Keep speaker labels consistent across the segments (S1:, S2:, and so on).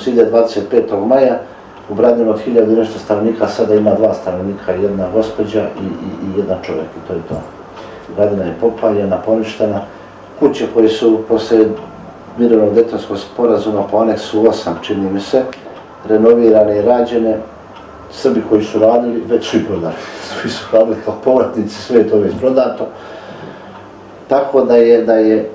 S1: se ide 25. maja, u Bradinu od 1000 i nešto stanovnika, sada ima 2 stanovnika, jedna gospođa i jedan čovjek, i to je to. Bradina je popaljena, poništena. Kuće koje su posle mirovnog Dejtonskog sporazuma po aneksu 8, čini mi se, renovirane i rađene. Srbi koji su radili, već su i prodali. Svi su radili kao povratnici, sve je to već prodato. Tako da je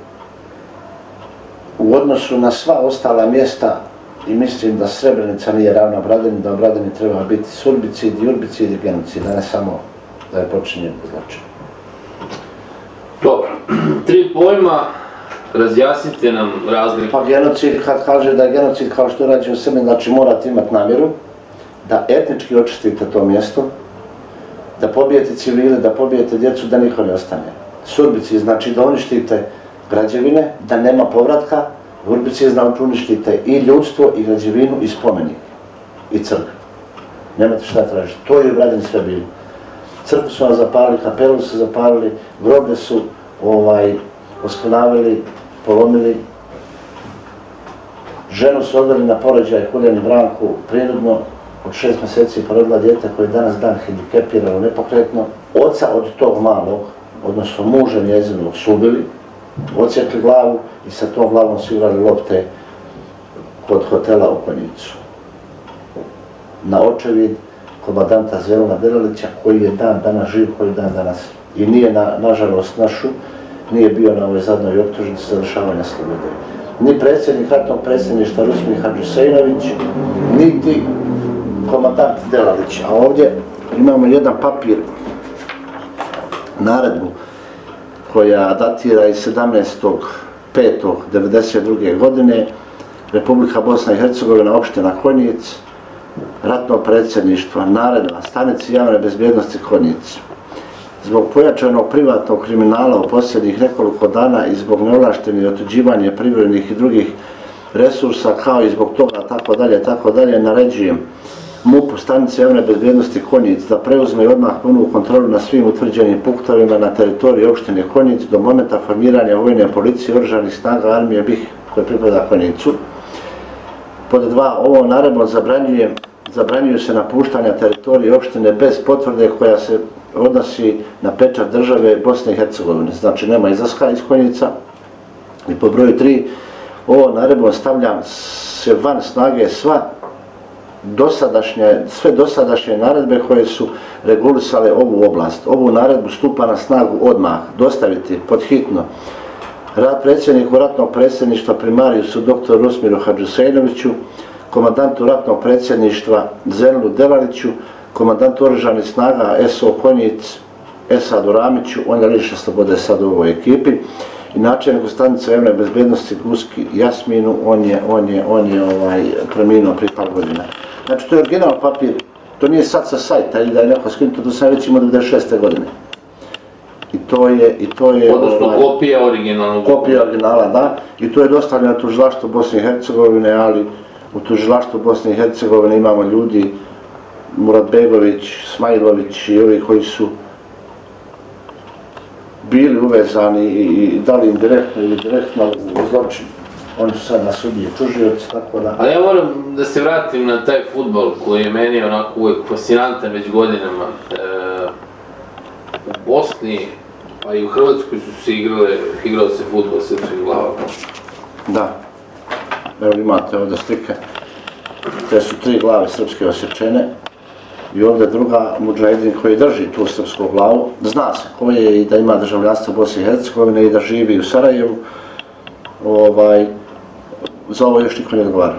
S1: u odnosu na sva ostala mjesta, i mislim da Srebrenica nije ravna Bradini, da u Bradini treba biti surbicid, jurbicid i genocid, a ne samo da je počinjen zločin.
S2: Dobro, 3 pojma, razjasnite nam razliku.
S1: Pa genocid, kad kaže da je genocid kao što je rađen u Srbiji, znači morate imati namjeru da etnički očistite to mjesto, da pobijete civile, da pobijete djecu, da niko ne ostane. Surbicid znači da uništite građevine, da nema povratka. Jurbicid znači uništite i ljudstvo, i građevinu, i spomenik, i crkvu. Nemate šta tražiti. To je u Bradini sve bilo. Crkvu su vam zapalili, kapelu su zapalili, groblje su oskrnavili, polomili. Ženu su odveli na porođaj Huljani Branku, prinudno, od 6 mjeseci porodila dijete koje je danas dan hendikepirano, nepokretno. Oca od tog malog, odnosno muža njezinog, su ubili, odsjekli glavu i sa tom glavom su igrali lopte kod hotela u Konjicu. Na očevid komandanta Zelena Delalića, koji je dan danas živ, koji je dan danas. I nije, nažalost, našu, nije bio na ovoj zadnjoj optužnici za lišavanja slobode. Ni predsjednik ratnog predsjedništva Rusmir Hadžisejnović, niti komandant Delalić. A ovdje imamo jedan papir, naredbu, koja datira iz 17.5.1992. godine, Republika Bosna i Hercegovina, opština Konjic, ratno predsjedništvo, naredba, stanici javne bezbjednosti Konjic. Zbog pojačanog privatnog kriminala u posljednjih nekoliko dana i zbog neovlaštenih otuđivanja privrednih i drugih resursa, kao i zbog toga tako dalje, naređujem MUP-u stanice javne bezbjednosti Konjic da preuzme odmah punu kontrolu na svim utvrđenim punktovima na teritoriji opštine Konjic do momenta formiranja vojne policije i oružanih snaga armije BiH koje pripada Konjicu. Pod 2. Ovom naredbom zabranjuju se napuštanja teritorije opštine bez potvrde koja se odnosi na pečat države Bosne i Hercegovine. Znači nema izlaska iz Konjica. I po broju 3. Ovom naredbom stavljam se van snage sve dosadašnje naredbe koje su regulisale ovu oblast. Ovu naredbu stupa na snagu odmah, dostaviti pod hitno predsjedniku ratnog predsjedništva primarijusu dr. Rusmiru Hadžisejnoviću, komandantu ratnog predsjedništva Zelenu Delaliću, komandantu oružanih snaga SO Konjic Esadu Ramiću, on je lišen slobode sad u ovoj ekipi, i načelniku stanice javne bezbjednosti Guski Jasminu, on je preminuo prije par godina. Znači to je original papir, to nije sad sa sajta ili da je neko skinuto, to sam već imao 96. godine. I to je
S2: odnosno kopija originalnog.
S1: Kopija originala, da. I to je dostavljeno tužilaštvu Bosne i Hercegovine, ali u tužilaštvu Bosne i Hercegovine imamo ljudi, Muratbegović, Smajlović i ovi koji su bili uvezani i dali im direktno ili direktno u zločin. Oni su sad na sudiji tužioci, tako da...
S2: Ali ja moram da se vratim na taj fudbal koji je meni onako uvijek fascinantan već godinama. U Bosni, pa i u Hrvatskoj su se igrao se fudbal srpskim glavama.
S1: Da. Evo imate ovdje slike. Te su 3 glave srpske osječene. I ovdje druga mudžahedin koji drži tu srpsku glavu. Zna se ko je i da ima državljanstvo Bosne i Hercegovine i da živi u Sarajevu. Za ovo još niko ne odgovara.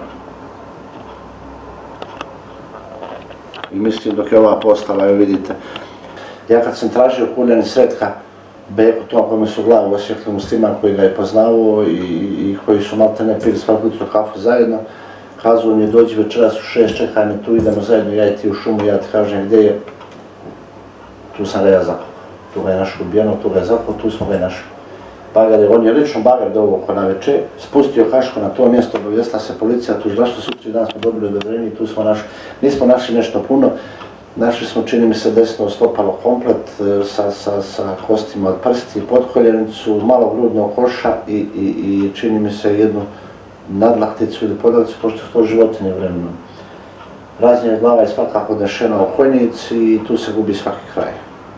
S1: I mislim dok je ova postala, evo vidite. Ja kad sam tražio Huljani Sretka, Beko, tom kome su glavu osjekli musliman koji ga je poznavao i koji su malte ne pili svaku jutro kafu zajedno, kazao mi je dođi večeras u 6, čekaj me tu, idemo zajedno, ja i ti u šumu, ja ti kažem gdje je. Tu sam ga ja zakopao. Tu ga je našao ubijeno, tu ga je zakopao, tu smo ga je našao. Bagar je, on je lično bagar do ovog na večer, spustio kašku na to mjesto, obavijestila se policija, tužilaštvo, sutra dan smo dobili odobrenje i tu smo našli. Nismo našli nešto puno, našli smo, čini mi se, desno stopalo komplet sa kostima od prsti, potkoljenicu, malo grudnog koša i čini mi se jednu nadlakticu ili podlacicu, pošto su to životinje vremenom. Raznje glava je svakako odnešena u Hojnici i tu se gubi svaki kraj.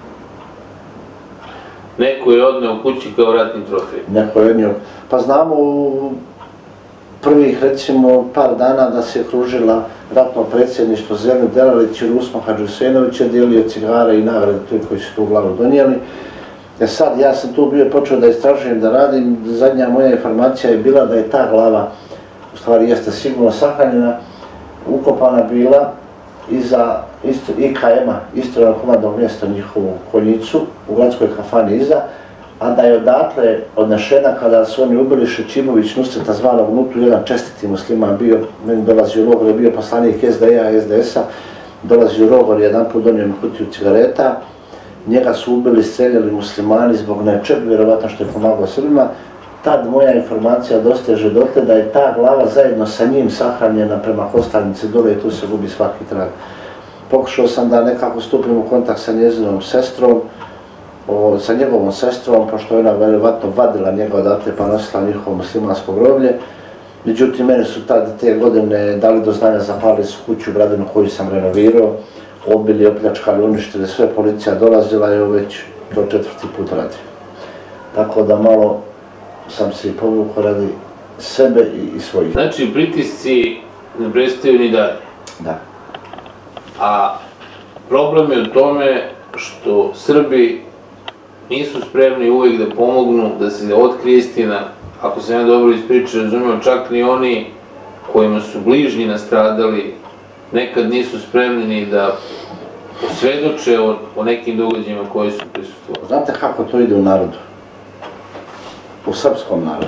S2: Neko je odneo kući kao ratni trofej.
S1: Neko je odnio. Pa znamo u prvih recimo par dana da se je kružila ratno predsjedništvo Zeleni Delalić i Rusma Hadžusenović je dijelio cigare i nagrade tu koji su tu glavu donijeli. Sad ja sam tu bio počeo da istražujem, da radim, zadnja moja informacija je bila da je ta glava, u stvari jeste sigurno sahranjena, ukopana bila iza IKM-a, istrojnog komandnog mjesta njihovu Konjicu, u gradskoj kafani iza, a da je odatle odnešena kada su oni ubili Šećimović Nusreta zvanog Nutu, jedan čestiti musliman bio, meni dolazi u logor, je bio poslanik SDA, SDS-a, dolazi u logor, jedan put donio mi kutiju cigareta, njega su ubili, streljali muslimani zbog nečeg, vjerovatno što je pomagao Srbima. Tad moja informacija dosteže dotle da je ta glava zajedno sa njim sahranjena prema Kostajnici dole i tu se gubi svaki trag. Pokušao sam da nekako stupim u kontakt sa njezinom sestrom, sa njegovom sestrom, pošto je ona vjerovatno vadila njega odatle pa nosila njihovo muslimansko groblje. Međutim, mene su tad te godine dali do znanja, zapalili su kuću u Bradinu koju sam renovirao, obili, opljačkali, uništili sve, policija dolazila i već to 4. put radi. Tako da malo sam se i povukao radi sebe i svojih.
S2: Znači, pritisci ne prestaju ni dalje.
S1: Da.
S2: A problem je u tome što Srbi nisu spremni uvijek da pomognu, da se otkrije istina. Ako sam ja dobro ispričao, razumio, čak ni oni kojima su bližnji nastradali, nekad nisu spremni ni da osvjedoče o nekim događajima koji su prisustvovali.
S1: Znate kako to ide u narodu? U srpskom narodu.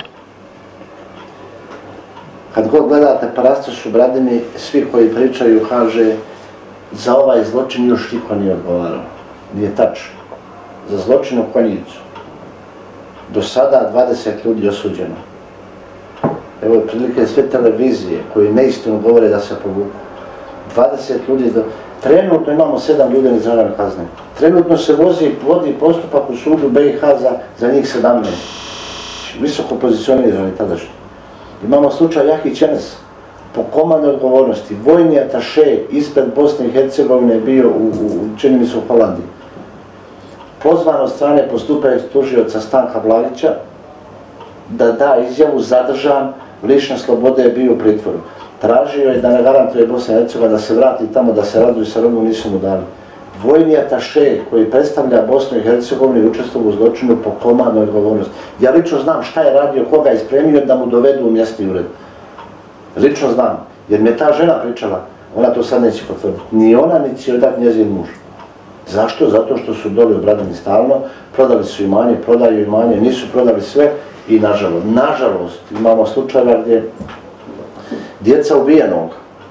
S1: Kad god gledate Parastoš u Bradini, svi koji pričaju kaže za ovaj zločin još niko nije odgovarao. Nije tačno. Za zločin u Konjicu. Do sada 20 ljudi osuđeno. Evo prilike sve televizije koje neistinu govore da se povuku. 20 ljudi Trenutno imamo 7 ljudi na izdržavanju kazne. Trenutno se vodi postupak u sudu BiH za njih 17. Visoko pozicionirani tadašnji. Imamo slučaj Jahić Enes, po komandnoj odgovornosti. Vojni ataše ispred Bosne i Hercegovine bio čini mi se u Holandiji. Pozvan od strane postupajućeg tužioca Stanka Blagića da da izjavu, zadržan, lišne slobode je bio u pritvoru. Tražio je da ne garantuje Bosna i Hercegovina da se vrati tamo, da se raduju sa Romom, nisu mu dali. Vojni ataše koji predstavlja Bosnu i Hercegovinu i učestvovao u zločinu po komandnoj odgovornosti. Ja lično znam šta je radio, koga je spremio da mu dovedu u mjesni ured. Lično znam, jer mi je ta žena pričala, ona to sad neće potvrditi. Ni ona, ni će dati njezin muž. Zašto? Zato što su doli obradili stalno, prodali su imanje, prodaju imanje, nisu prodali sve i nažalost, imamo slučajeva gdje djeca ubijenog.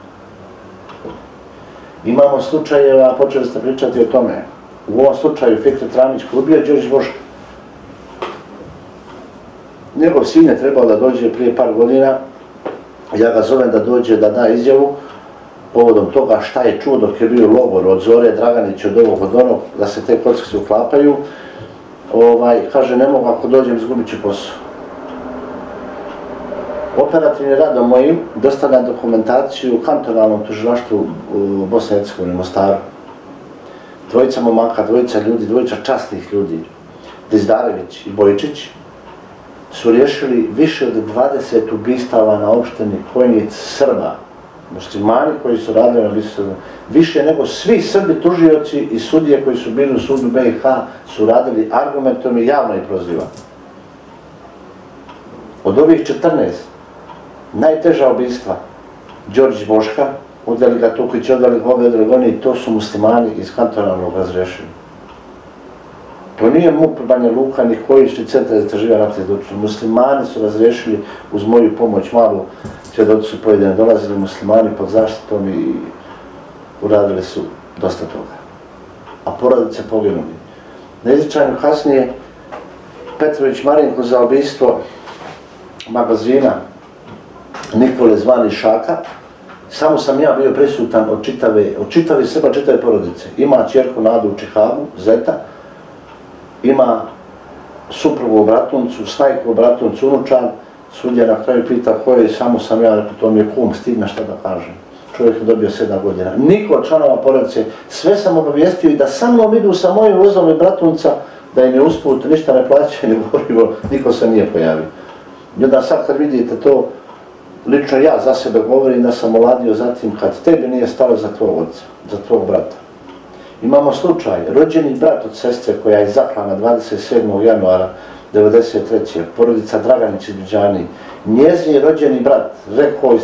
S1: Imamo slučajeva, počeli ste pričati o tome, u ovom slučaju Fikret Tramić koji ubio Đorđe Boška. Njegov sin je trebao da dođe prije par godina, ja ga zovem da dođe da da izjavu povodom toga šta je čuo dok je bio logor od Zore, Draganić, od ovog, od onog, da se te kocke se uklapaju. Kaže, ne mogu, ako dođem, izgubit ću posao. Operativni radom mojim dostavljam dokumentaciju u kantonalnom tužilaštvu u Bosni i Hercegovini, Mostaru. Dvojica momaka, dvojica ljudi, dvojica časnih ljudi, Dizdarević i Bojičić, su riješili više od 20 ubistava na opštini Konjic Srba, muslimani koji su radili na ubistvu. Više nego svi Srbi tužioci i sudije koji su bili u sudu BiH su radili argumentom i javno i proziva. Od ovih 14, najteža ubistva, Đorđe Boška, udali ga Tukić, odvali ga ove Dragoni, i to su muslimani iz kantonalnog razrešili. To nije MUP, Banja Luka, ni Kojični centar za istraživanje ratnih zločina. Muslimani su razrešili uz moju pomoć malu, svjedoci su pojedine dolazili muslimani pod zaštitom i uradili su dosta toga. A porodice poginuli. Na izričanju kasnije Petrović Marinko za ubistvo magazina Nikole zvani Šaka, samo sam ja bio prisutan od čitave Srba, čitave porodice. Ima ćerku Nadu u Čihagu, Zeta, ima suprugu u Bratuncu, snajku u Bratuncu, unučan, Sudija na kraju pita ko je, samo sam ja, rekao, to mi je kum, stidna šta da kažem. Čovjek je dobio 7 godina. Niko od članova porodice, sve sam obavijestio i da sa mnom idu sa mojim vozom i bratunca, da im je usput, ništa ne plaća, ni gorivo, niko se nije pojavio. I onda sad kad vidite to, lično ja za sebe govorim da sam oladio zatim kad tebi nije stalo za tvog oca, za tvog brata. Imamo slučaj, rođeni brat od sestre koja je zaklana 27. januara 1993. porodica Draganić iz Biđani. Njezin rođeni brat rekao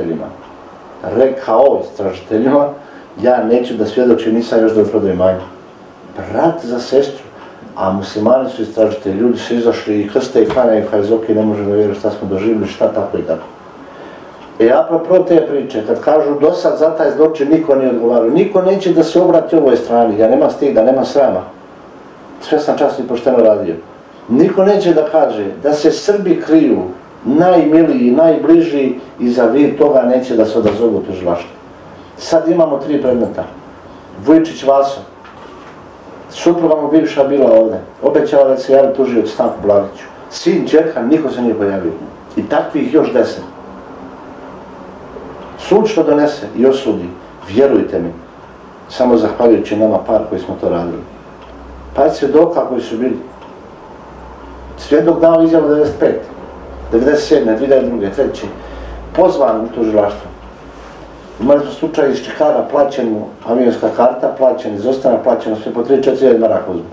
S1: istražiteljima, ja neću da svjedočim, nisam još da prodaju imanje. Brat za sestru, a muslimani su istražitelji, ljudi su izašli i krste i klanjaju, ok, ne može da vjeruju šta smo doživjeli, šta tako i tako. Apropo te priče, kad kažu do sad za taj zločin niko nije odgovarao, niko neće da se obrati ovoj strani, ja nema stida, nema srama. Sve sam časno i pošteno radio. Niko neće da kaže da se Srbi kriju, najmiliji, najbliži i za vid toga neće da se odazovu tužilaštvo. Sad imamo 3 predmeta. Vujčić Vaso, supruga mu bivša bila ovdje, obećala da se javi tužioc Stanku Blagiću. Sin, ćerka, niko se nije pojavio. I takvih još 10. Sud što donese i osudi, vjerujte mi, samo zahvaljujući nama par koji smo to radili. Pa svjedoka koji su bili. Svjedok dao izjavu 95, 97, 2002, 3. Pozvan u tužilaštvo. Imali smo slučaj iz Čikaga, plaćenu avionska karta, plaćen iz Ostana, plaćeno sve po 3-4 maraka uzmu.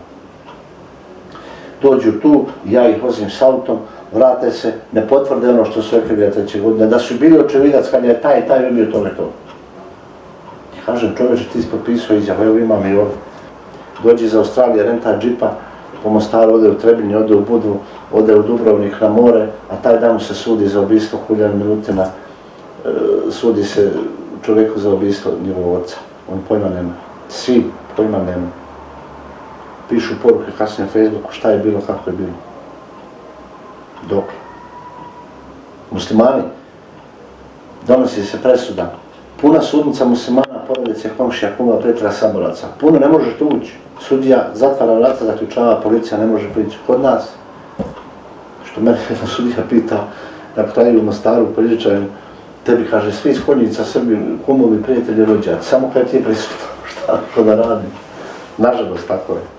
S1: Dođu tu, ja ih vozim s autom, vrate se, ne potvrde ono što su rekli 2003. godine, da su bili očevidac kad je taj ubio to. I kažem, čovječe, ti si potpisao izjavu, evo imam i ovdje. Dođe iz Australije, renta džipa, po Mostaru, ode u Trebinje, ode u Budvu, ode u Dubrovnik na more, a taj dan mu se sudi za ubijstvo Huljana Milutina, sudi se čovjeku za ubijstvo njegovog oca. On pojma nema. Svi pojma nema. Pišu poruke kasnije na Facebooku šta je bilo, kako je bilo. Dok. Muslimani, donosi se presuda. Puna sudnica muslimana, porodice, komšija, kuma, prijatelja, saboraca. Puno ne možete ući. Sudija zatvara vrata, zaključava, policija ne može prići. Kod nas, što mene sudija pita na kraju u Mostaru, Poličaju, tebi kaže, svi iz Konjica, Srbi, kumovi, prijatelji, rođaci, samo kada ti je prisutan, šta da radim. Nažalost, tako je.